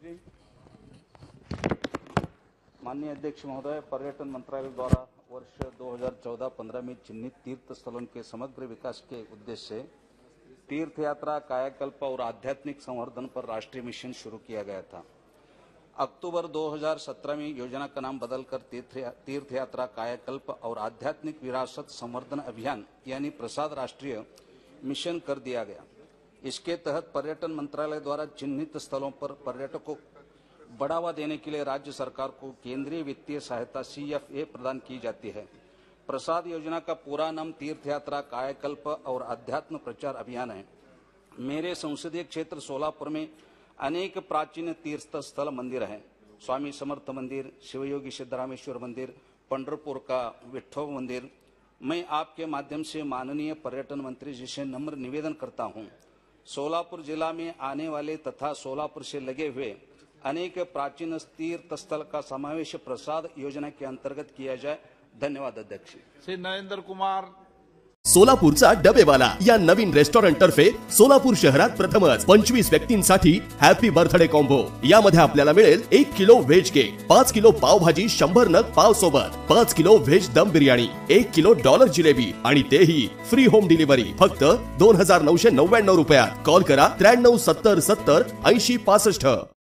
माननीय अध्यक्ष महोदय, पर्यटन मंत्रालय द्वारा वर्ष 2014-15 में चिन्हित तीर्थ स्थलों के समग्र विकास के उद्देश्य से तीर्थ यात्रा, कायाकल्प और आध्यात्मिक संवर्धन पर राष्ट्रीय मिशन शुरू किया गया था। अक्टूबर 2017 में योजना का नाम बदलकर तीर्थ यात्रा, कायाकल्प और आध्यात्मिक विरासत संवर्धन अभियान यानी प्रसाद राष्ट्रीय मिशन कर दिया गया। इसके तहत पर्यटन मंत्रालय द्वारा चिन्हित स्थलों पर पर्यटकों को बढ़ावा देने के लिए राज्य सरकार को केंद्रीय वित्तीय सहायता CFA प्रदान की जाती है। प्रसाद योजना का पूरा नाम तीर्थ यात्रा, कायाकल्प और अध्यात्म प्रचार अभियान है। मेरे संसदीय क्षेत्र सोलापुर में अनेक प्राचीन तीर्थ स्थल मंदिर हैं। स्वामी समर्थ मंदिर, शिवयोगी सिद्धरामेश्वर मंदिर, पंढरपुर का विठ्ठल मंदिर। मैं आपके माध्यम से माननीय पर्यटन मंत्री जी से नम्र निवेदन करता हूं, सोलापुर जिला में आने वाले तथा सोलापुर से लगे हुए अनेक प्राचीन तीर्थ स्थल का समावेश प्रसाद योजना के अंतर्गत किया जाए। धन्यवाद अध्यक्ष। श्री नरेंद्र कुमार। सोलापूरचा डबेवाला या नवीन रेस्टॉरंट तर्फे सोलापूर शहरात प्रथमच 25 व्यक्तींसाठी हॅपी बर्थडे कॉम्बो। यामध्ये आपल्याला मिळेल 1 kilo veg cake, 5 kilo pav bhaji, 100 नग पाव सोबत, 5 किलो व्हेज दम बिर्याणी, 1 किलो डॉलर जिलेबी आणि तेही फ्री होम डिलिव्हरी फक्त 2999 रुपयात। कॉल करा 93 70 70 80 65।